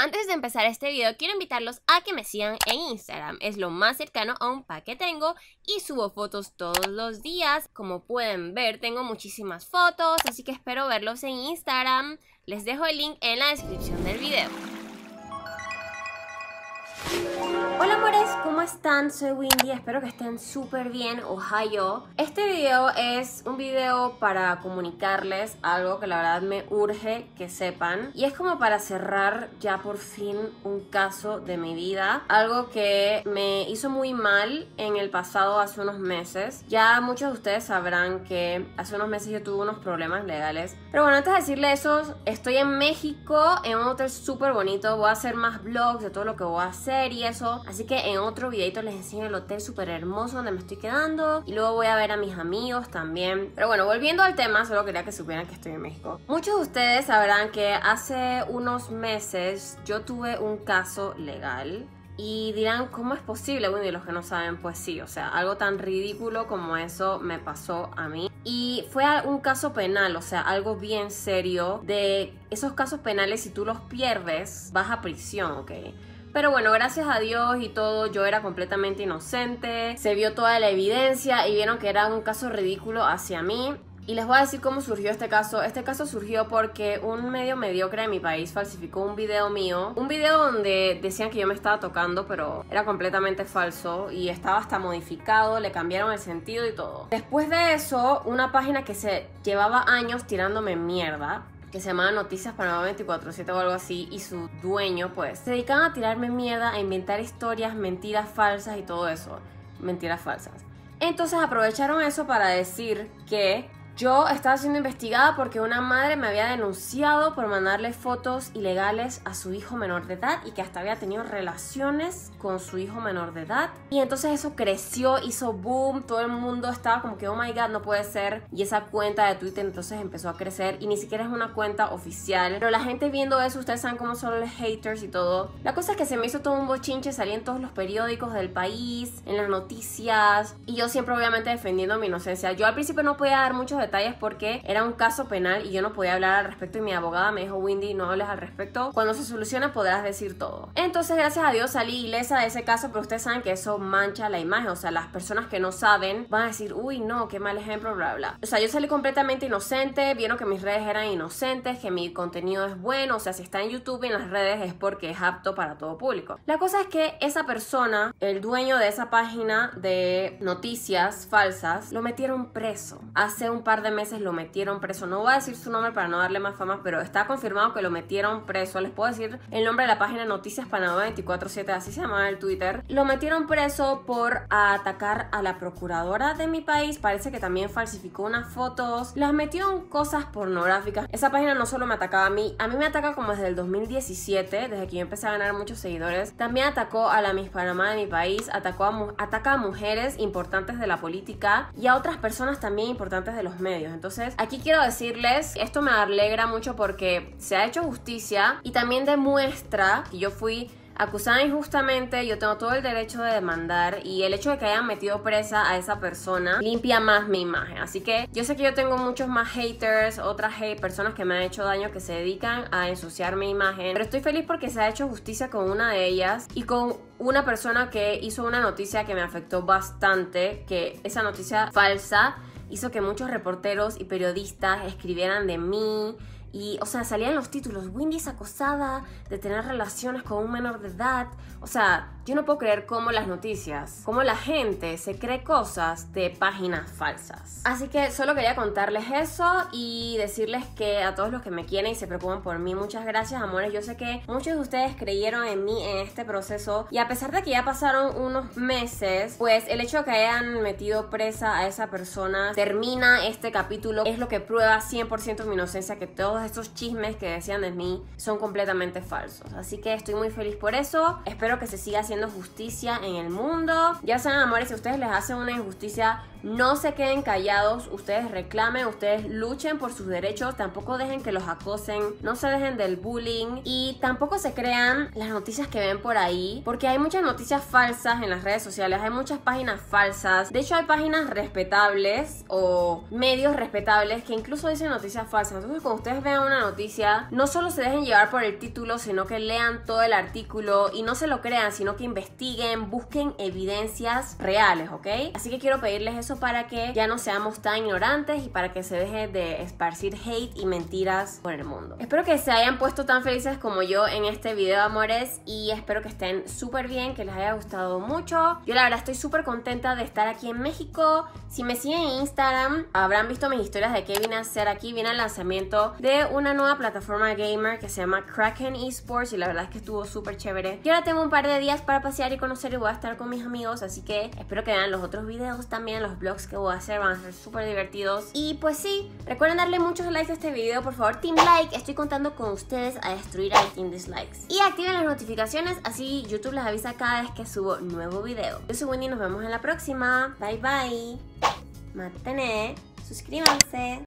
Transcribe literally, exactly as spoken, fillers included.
Antes de empezar este video, quiero invitarlos a que me sigan en Instagram. Es lo más cercano a un pack que tengo y subo fotos todos los días. Como pueden ver, tengo muchísimas fotos, así que espero verlos en Instagram. Les dejo el link en la descripción del video. Hola amores, ¿cómo están? Soy Windy, espero que estén súper bien, Ohio. Este video es un video para comunicarles algo que la verdad me urge que sepan. Y es como para cerrar ya por fin un caso de mi vida. Algo que me hizo muy mal en el pasado hace unos meses. Ya muchos de ustedes sabrán que hace unos meses yo tuve unos problemas legales. Pero bueno, antes de decirles eso, estoy en México, en un hotel súper bonito. Voy a hacer más vlogs de todo lo que voy a hacer y eso. Así que en otro videito les enseño el hotel súper hermoso donde me estoy quedando. Y luego voy a ver a mis amigos también. Pero bueno, volviendo al tema, solo quería que supieran que estoy en México. Muchos de ustedes sabrán que hace unos meses yo tuve un caso legal. Y dirán, ¿cómo es posible? Bueno, y los que no saben, pues sí, o sea, algo tan ridículo como eso me pasó a mí. Y fue un caso penal, o sea, algo bien serio. De esos casos penales, si tú los pierdes, vas a prisión, ¿ok? Pero bueno, gracias a Dios y todo, yo era completamente inocente. Se vio toda la evidencia y vieron que era un caso ridículo hacia mí. Y les voy a decir cómo surgió este caso. Este caso surgió porque un medio mediocre de mi país falsificó un video mío. Un video donde decían que yo me estaba tocando, pero era completamente falso. Y estaba hasta modificado, le cambiaron el sentido y todo. Después de eso, una página que se llevaba años tirándome mierda, que se llamaba Noticias Panamá veinticuatro siete o algo así, y su dueño pues se dedicaban a tirarme mierda, a inventar historias, mentiras falsas y todo eso. Mentiras falsas. Entonces aprovecharon eso para decir que yo estaba siendo investigada porque una madre me había denunciado por mandarle fotos ilegales a su hijo menor de edad y que hasta había tenido relaciones con su hijo menor de edad. Y entonces eso creció, hizo boom, todo el mundo estaba como que oh my god, no puede ser. Y esa cuenta de Twitter entonces empezó a crecer y ni siquiera es una cuenta oficial. Pero la gente viendo eso, ustedes saben cómo son los haters y todo. La cosa es que se me hizo todo un bochinche, salí en todos los periódicos del país, en las noticias. Y yo siempre obviamente defendiendo mi inocencia. Yo al principio no podía dar muchos detalles porque era un caso penal y yo no podía hablar al respecto, y mi abogada me dijo, Windy, no hables al respecto, cuando se soluciona podrás decir todo. Entonces gracias a Dios salí ilesa de ese caso, pero ustedes saben que eso mancha la imagen, o sea, las personas que no saben van a decir, uy no, qué mal ejemplo, bla bla. O sea, yo salí completamente inocente, vieron que mis redes eran inocentes, que mi contenido es bueno, o sea, si está en YouTube y en las redes es porque es apto para todo público. La cosa es que esa persona, el dueño de esa página de noticias falsas, lo metieron preso hace un par de meses. Lo metieron preso, no voy a decir su nombre para no darle más fama, pero está confirmado que lo metieron preso. Les puedo decir el nombre de la página Noticias Panamá veinticuatro siete, así se llamaba el Twitter. Lo metieron preso por atacar a la procuradora de mi país, parece que también falsificó unas fotos, las metió en cosas pornográficas. Esa página no solo me atacaba a mí, a mí me ataca como desde el dos mil diecisiete, desde que yo empecé a ganar muchos seguidores. También atacó a la Miss Panamá de mi país, atacó a, ataca a mujeres importantes de la política y a otras personas también importantes de los medios. Entonces, aquí quiero decirles, esto me alegra mucho porque se ha hecho justicia y también demuestra que yo fui acusada injustamente, yo tengo todo el derecho de demandar, y el hecho de que hayan metido presa a esa persona limpia más mi imagen. Así que yo sé que yo tengo muchos más haters, otras hate, personas que me han hecho daño, que se dedican a ensuciar mi imagen, pero estoy feliz porque se ha hecho justicia con una de ellas y con una persona que hizo una noticia que me afectó bastante, que esa noticia falsa hizo que muchos reporteros y periodistas escribieran de mí. Y, o sea, salían los títulos, Windy es acosada de tener relaciones con un menor de edad. O sea, yo no puedo creer cómo las noticias, cómo la gente se cree cosas de páginas falsas. Así que solo quería contarles eso y decirles que a todos los que me quieren y se preocupan por mí, muchas gracias, amores. Yo sé que muchos de ustedes creyeron en mí en este proceso, y a pesar de que ya pasaron unos meses, pues el hecho de que hayan metido presa a esa persona termina este capítulo. Es lo que prueba cien por ciento mi inocencia, que todos estos chismes que decían de mí son completamente falsos. Así que estoy muy feliz por eso. Espero que se siga haciendo justicia en el mundo. Ya saben, amores, si ustedes les hacen una injusticia, no se queden callados. Ustedes reclamen, ustedes luchen por sus derechos. Tampoco dejen que los acosen, no se dejen del bullying, y tampoco se crean las noticias que ven por ahí, porque hay muchas noticias falsas en las redes sociales, hay muchas páginas falsas. De hecho, hay páginas respetables o medios respetables que incluso dicen noticias falsas. Entonces, cuando ustedes ven vean una noticia, no solo se dejen llevar por el título, sino que lean todo el artículo y no se lo crean, sino que investiguen, busquen evidencias reales, ¿ok? Así que quiero pedirles eso para que ya no seamos tan ignorantes y para que se deje de esparcir hate y mentiras por el mundo. Espero que se hayan puesto tan felices como yo en este video, amores, y espero que estén súper bien, que les haya gustado mucho. Yo la verdad estoy súper contenta de estar aquí en México. Si me siguen en Instagram, habrán visto mis historias de qué vine a hacer aquí. Vine al lanzamiento de una nueva plataforma gamer que se llama Kraken Esports y la verdad es que estuvo súper chévere. Y ahora tengo un par de días para pasear y conocer y voy a estar con mis amigos, así que espero que vean los otros videos también, los vlogs que voy a hacer van a ser súper divertidos. Y pues sí, recuerden darle muchos likes a este video, por favor, team like. Estoy contando con ustedes a destruir al team dislikes. Y activen las notificaciones, así YouTube les avisa cada vez que subo nuevo video. Yo soy Wendy y nos vemos en la próxima. Bye bye. Matane. Suscríbanse.